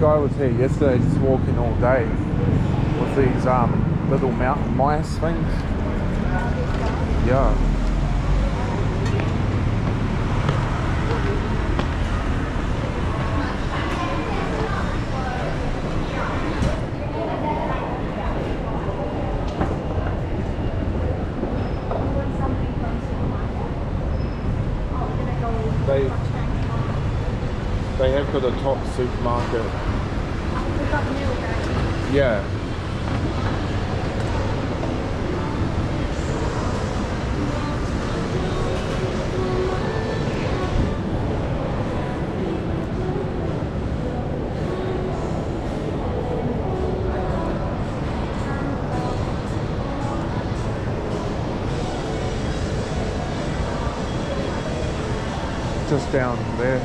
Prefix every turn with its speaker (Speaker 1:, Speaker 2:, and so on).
Speaker 1: guy was here yesterday just walking all day with these little mountain mice things. Yeah. They have got a top supermarket. Yeah. Just down there.